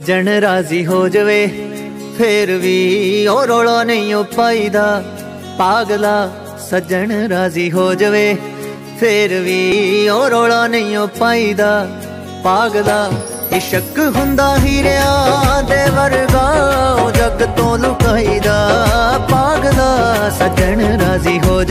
जन राजी हो जावे फिर भी ओ रोला नहीं ओ पाईदा पागला। सजन राजी हो जावे फिर भी ओ रोला नहीं ओ पाईदा पागला। इशक हुंदा हीरिया दे वर्गा जग तो लुकाईदा पागला। सजन राजी हो